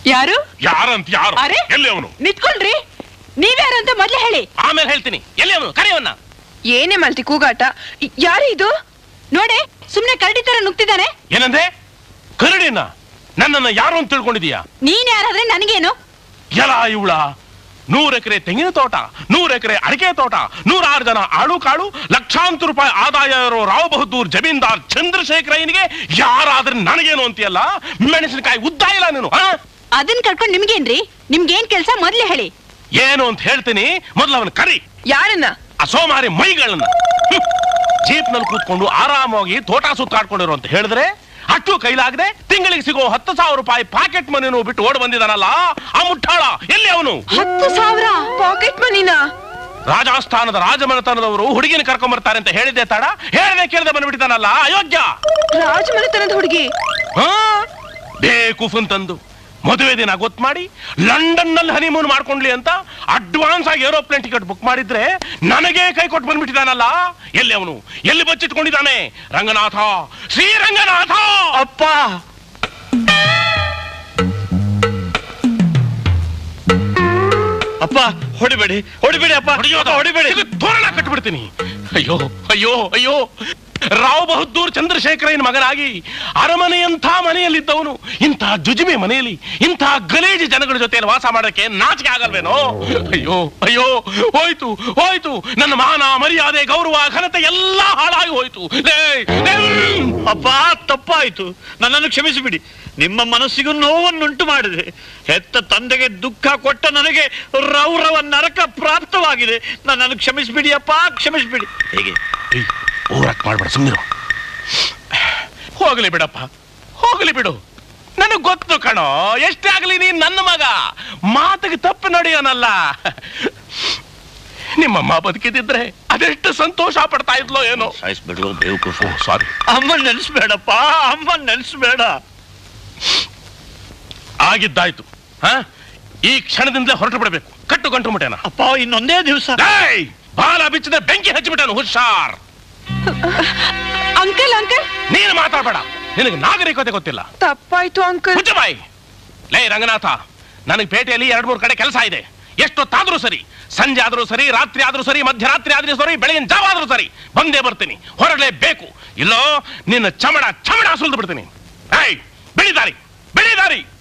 ಯಾರು ಯಾರಂತ ಯಾರು? ಎಲ್ಲಿ ಅವನು? ನಿಂತ್ಕೊಳ್ರಿ, ನೀವ್ಯಾರಂತ ಮೊದ್ಲು ಹೇಳಿ, ಆಮೇಲೆ ಹೇಳ್ತೀನಿ. ಎಲ್ಲಿ ಅವನು? ಕರೆಯವನ್ನ. ಏನೇ ಮಲ್ತಿ ಕೂಗಾಟ? ಯಾರು ಇದು? ನೋಡೆ, ಸುಮ್ನೆ ಕರಡಿ ತರ ನುಗ್ತಿದ್ದಾನೆ. ಏನಂದ್ರೆ? ಕರಡಿನ? ನನ್ನನ್ನ ಯಾರು ಅಂತ ತಿಳ್ಕೊಂಡಿದೀಯಾ? ನೀನ್ ಯಾರಾದ್ರೆ ನನಗೇನು? ಎಲ್ಲ ಇವಳ 100 ಎಕರೆ ತೆಂಗಿನ ತೋಟ, 100 ಎಕರೆ ಅಡಿಕೆ ತೋಟ, 106 ಜನ ಆಳು ಕಾಳು, ಲಕ್ಷಾಂತರ ರೂಪಾಯಿ ಆದಾಯ ಇರೋ ರಾವ್ ಬಹದ್ದೂರ್ ಜಮೀನ್ದಾರ್ ಚಂದ್ರಶೇಖರಯ್ಯನಿಗೆ ಯಾರಾದ್ರೆ ನನಗೇನು ಅಂತೀಯಲ್ಲ? ಮೆಣಸಿನಕಾಯಿ ಉದ್ದ ಇಲ್ಲ ನೀನು. ಅದನ್ನ ಕರ್ಕೊಂಡು ನಿಮ್ಗೇನ್ರಿ? ನಿಮ್ಗೇನ್ ಕೆಲ್ಸ ಮೊದ್ಲೇ ಹೇಳಿ. ಏನು ಅಂತ ಹೇಳ್ತೀನಿ, ಮೊದ್ಲು ಅವನ ಕರಿ. ಯಾರನ್ನ? ಆ ಸೋಮಾರಿ ಮೈಗಳನ್ನ. ಜೀಪ್ ನಲ್ಲಿ ಕೂತ್ಕೊಂಡು ಆರಾಮಾಗಿ ತೋಟ ಸುತ್ತಾಡ್ಕೊಂಡಿರೋ ಅಂತ ಹೇಳಿದ್ರೆ ಅಷ್ಟು ಕೈಲಾಗದೆ ತಿಂಗಳಿಗೆ ಸಿಗೋ 10,000 ರೂಪಾಯಿ ಪಾಕೆಟ್ ಮನಿನೂ ಬಿಟ್ಟು ಓಡ್ ಬಂದಿದಾನಲ್ಲ ಆ ಮುಟ್ಟಾಳ. ಎಲ್ಲಿ ಅವನು? 10,000 ಪಾಕೆಟ್ ಮನಿನ? ರಾಜಸ್ಥಾನದ ರಾಜಮನೆತನದವರು ಹುಡುಗಿನ ಕರ್ಕೊಂಡ್ ಬರ್ತಾರೆ ಅಂತ ಹೇಳಿದ್ದೆ ತಾಡ, ಹೇಳದೆ ಕೇಳದೆ ಬಂದ್ಬಿಟ್ಟಿದಾನಲ್ಲ ಅಯೋಗ್ಯ. ರಾಜಮನೆತನದ ಹುಡುಗಿ? ಬೇಕು ತಂದು ಮದುವೆ ದಿನ ಗೊತ್ತು ಮಾಡಿ ಲಂಡನ್ ನಲ್ಲಿ ಹನಿಮೂನ್ ಮಾಡ್ಕೊಂಡ್ಲಿ ಅಂತ ಅಡ್ವಾನ್ಸ್ ಆಗಿ ಏರೋಪ್ಲೇನ್ ಟಿಕೆಟ್ ಬುಕ್ ಮಾಡಿದ್ರೆ ನನಗೆ ಕೈ ಕೊಟ್ಟು ಬಂದ್ಬಿಟ್ಟಿದಾನಲ್ಲ. ಎಲ್ಲಿ ಅವನು? ಎಲ್ಲಿ ಬಚ್ಚಿಟ್ಕೊಂಡಿದ್ದಾನೆ? ರಂಗನಾಥ, ಶ್ರೀರಂಗನಾಥ. ಅಪ್ಪ, ಅಪ್ಪ ಹೊಡಿಬೇಡಿ, ಹೊಡಿಬೇಡಿ ಅಪ್ಪ, ಹೊಡಿಬೇಡಿ, ತೋರಣ ಕಟ್ಬಿಡ್ತೀನಿ. ಅಯ್ಯೋ ಅಯ್ಯೋ ಅಯ್ಯೋ, ರಾವ್ ಬಹದ್ದೂರ್ ಚಂದ್ರಶೇಖರಯ್ಯನ ಮಗನಾಗಿ ಅರಮನೆಯಂಥ ಮನೆಯಲ್ಲಿದ್ದವನು ಇಂಥ ಜುಜುಮೆ ಮನೆಯಲ್ಲಿ ಇಂಥ ಗಲೀಜು ಜನಗಳ ಜೊತೆ ವಾಸ ಮಾಡೋಕೆ ನಾಚಿಕೆ ಆಗಲ್ವೇನೋ? ಅಯ್ಯೋ ಅಯ್ಯೋ, ಹೋಯ್ತು ಹೋಯ್ತು, ನನ್ನ ಮಾನ ಮರ್ಯಾದೆ ಗೌರವ ಘನತೆ ಎಲ್ಲ ಹಾಳಾಗಿ ಹೋಯ್ತು. ಅಪ್ಪ, ತಪ್ಪಾಯ್ತು, ನನ್ನನ್ನು ಕ್ಷಮಿಸಿಬಿಡಿ. ನಿಮ್ಮ ಮನಸ್ಸಿಗೂ ನೋವನ್ನುಂಟು ಮಾಡಿದೆ. ಹೆತ್ತ ತಂದೆಗೆ ದುಃಖ ಕೊಟ್ಟ ನನಗೆ ರೌರವ ನರಕ ಪ್ರಾಪ್ತವಾಗಿದೆ. ನನ್ನನ್ನು ಕ್ಷಮಿಸಿಬಿಡಿ ಅಪ್ಪ, ಕ್ಷಮಿಸಿಬಿಡಿ. ಹೇಗೆ ಓವರಾಕ್ಟ್ ಮಾಡ್ಬೇಡ, ಸುಮ್ಮನಿರು. ಹೋಗ್ಲಿ ಬಿಡಪ್ಪ, ಹೋಗ್ಲಿ ಬಿಡು. ನನಗ್ ಗೊತ್ತು ಕಣೋ, ಎಷ್ಟೇ ಆಗ್ಲಿ ನೀನ್ ನನ್ನ ಮಗ, ಮಾತಿಗೆ ತಪ್ಪು ನಡೆಯೋನಲ್ಲ. ನಿಮ್ಮಮ್ಮ ಬದುಕಿದ್ರೆ ಅದೆಷ್ಟು ಸಂತೋಷ ಪಡ್ತಾ ಇದ್ಲೋ ಏನೋ. ಸಾಯಿಸ್ಬಿಡು ಬೇವಕೂಫು. ಸಾರಿ, ಅಮ್ಮನ್ ನೆನೆಸ್ಬೇಡಪ್ಪ, ಅಮ್ಮನ್ ನೆನೆಸ್ಬೇಡ. ಆಗಿದ್ದಾಯ್ತು. ಈ ಕ್ಷಣದಿಂದಲೇ ಹೊರಟು ಬಿಡಬೇಕು. ಕಟ್ಟು ಗಂಟು ಮುಟ್ಟೇನ. ಅಪ್ಪ, ಇನ್ನೊಂದೇ ದಿವಸ ಬಾಲ ಬಿಚ್ಚದೆ ಬೆಂಕಿ ಹಚ್ಚಿಬಿಟ್ಟನು. ಹುಷಾರ್. ಅಂಕಲ್, ಅಂಕಲ್ ನೀನು ಮಾತಾಡಬೇಡ, ನಿನಗೆ ನಾಗರಿಕತೆ ಗೊತ್ತಿಲ್ಲ. ತಪ್ಪಾಯ್ತು ಅಂಕಲ್. ಮುಚ್ಚಬಾಯಿ. ಲೇ ರಂಗನಾಥ, ನನಗೆ ಪೇಟೆಯಲ್ಲಿ 2-3 ಕಡೆ ಕೆಲಸ ಇದೆ. ಎಷ್ಟೊತ್ತಾದ್ರೂ ಸರಿ, ಸಂಜೆ ಆದ್ರೂ ಸರಿ, ರಾತ್ರಿ ಆದ್ರೂ ಸರಿ, ಮಧ್ಯರಾತ್ರಿ ಆದ್ರೂ ಸರಿ, ಬೆಳಗಿನ ಜಾವ ಆದ್ರೂ ಸರಿ, ಬಂದೇ ಬರ್ತೀನಿ. ಹೊರಡಲೇಬೇಕು. ಇಲ್ಲೋ ನಿನ್ನ ಚಮಡ ಸುಲಿದು ಬಿಡ್ತೀನಿ. ಬಿಡಿದಾರಿ, ಬಿಡಿದಾರಿ.